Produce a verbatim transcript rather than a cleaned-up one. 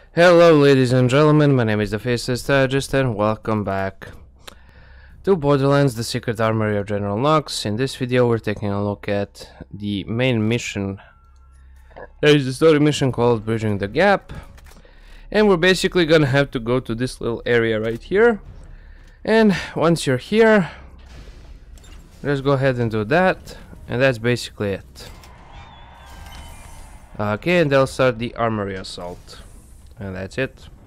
Hello ladies and gentlemen, my name is the Faceless Strategist and welcome back to Borderlands, the Secret Armory of General Knoxx. In this video we're taking a look at the main mission. There is a story mission called Bridging the Gap, and we're basically gonna have to go to this little area right here, and once you're here, let's go ahead and do that, and that's basically it. Okay, and they'll start the Armory assault. And that's it.